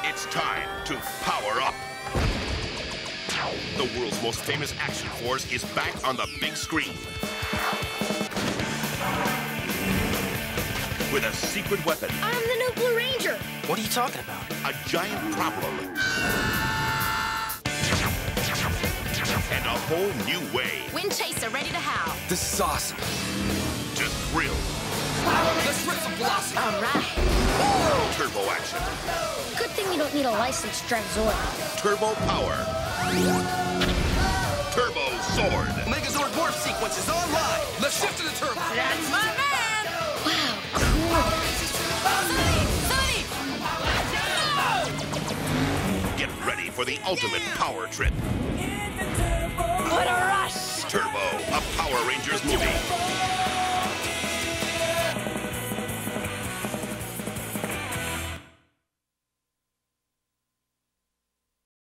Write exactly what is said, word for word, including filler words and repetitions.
It's time to power up. The world's most famous action force is back on the big screen. With a secret weapon. I'm the new Blue Ranger. What are you talking about? A giant problem. And a whole new way. Wind Chaser ready to howl. This is awesome. To thrill. Let's rip some velocity. All right. Turbo action. Good thing you don't need a license to drive Zord. Turbo power. Turbo sword. Megazord warp sequence is online. Let's shift to the turbo. That's my man. Wow, cool. Somebody! Somebody! Get ready for the ultimate power trip. What a rush! Turbo, a Power Rangers movie.